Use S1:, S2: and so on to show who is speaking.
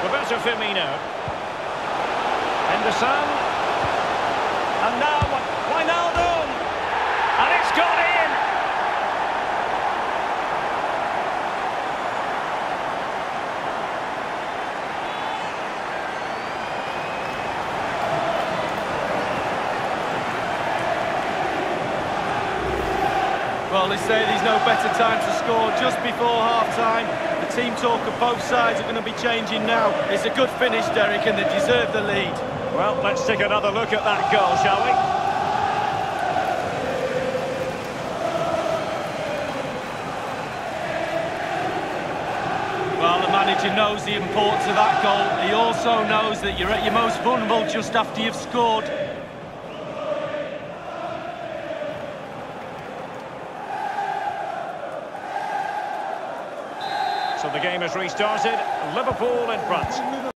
S1: Roberto Firmino. Henderson. And now Wijnaldum. And it's gone in.
S2: Well, they say there's no better time to score just before half-time. The team talk of both sides are going to be changing now. It's a good finish, Derek, and they deserve the lead.
S1: Well, let's take another look at that goal, shall we?
S2: Well, the manager knows the importance of that goal. He also knows that you're at your most vulnerable just after you've scored.
S1: So the game has restarted. Liverpool in front.